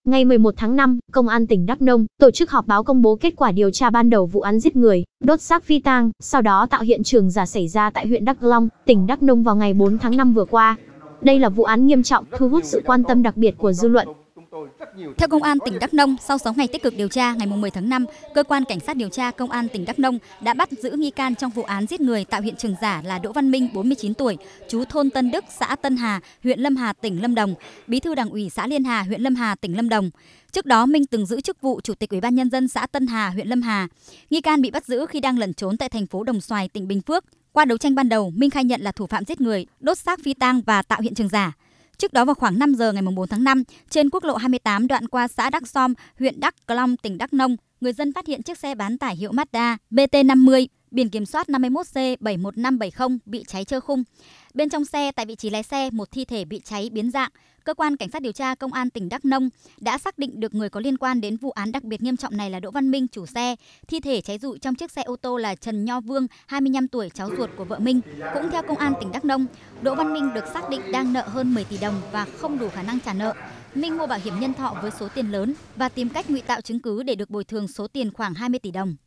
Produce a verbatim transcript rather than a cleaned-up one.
Ngày mười một tháng năm, Công an tỉnh Đắk Nông tổ chức họp báo công bố kết quả điều tra ban đầu vụ án giết người, đốt xác phi tang, sau đó tạo hiện trường giả xảy ra tại huyện Đắk Long, tỉnh Đắk Nông vào ngày bốn tháng năm vừa qua. Đây là vụ án nghiêm trọng, thu hút sự quan tâm đặc biệt của dư luận. Theo Công an tỉnh Đắk Nông, sau sáu ngày tích cực điều tra, ngày mười tháng năm, cơ quan cảnh sát điều tra Công an tỉnh Đắk Nông đã bắt giữ nghi can trong vụ án giết người tạo hiện trường giả là Đỗ Văn Minh, bốn mươi chín tuổi, trú thôn Tân Đức, xã Tân Hà, huyện Lâm Hà, tỉnh Lâm Đồng, bí thư Đảng ủy xã Liên Hà, huyện Lâm Hà, tỉnh Lâm Đồng. Trước đó, Minh từng giữ chức vụ Chủ tịch Ủy ban Nhân dân xã Tân Hà, huyện Lâm Hà. Nghi can bị bắt giữ khi đang lẩn trốn tại thành phố Đồng Xoài, tỉnh Bình Phước. Qua đấu tranh ban đầu, Minh khai nhận là thủ phạm giết người, đốt xác phi tang và tạo hiện trường giả. Trước đó vào khoảng năm giờ ngày bốn tháng năm, trên quốc lộ hai mươi tám đoạn qua xã Đắk Som, huyện Đắk Long, tỉnh Đắk Nông, người dân phát hiện chiếc xe bán tải hiệu Mazda B T năm mươi, biển kiểm soát năm mươi mốt C bảy một năm bảy không bị cháy trơ khung. Bên trong xe, tại vị trí lái xe, một thi thể bị cháy biến dạng. Cơ quan cảnh sát điều tra Công an tỉnh Đắk Nông đã xác định được người có liên quan đến vụ án đặc biệt nghiêm trọng này là Đỗ Văn Minh, chủ xe. Thi thể cháy rụi trong chiếc xe ô tô là Trần Nho Vương, hai mươi lăm tuổi, cháu ruột của vợ Minh. Cũng theo Công an tỉnh Đắk Nông, Đỗ Văn Minh được xác định đang nợ hơn mười tỷ đồng và không đủ khả năng trả nợ. Minh mua bảo hiểm nhân thọ với số tiền lớn và tìm cách ngụy tạo chứng cứ để được bồi thường số tiền khoảng hai mươi tỷ đồng.